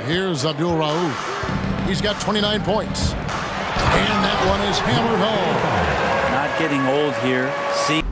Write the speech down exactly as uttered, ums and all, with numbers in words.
Here's Abdul Rauf. He's got twenty-nine points. And that one is hammered home. Not getting old here. See.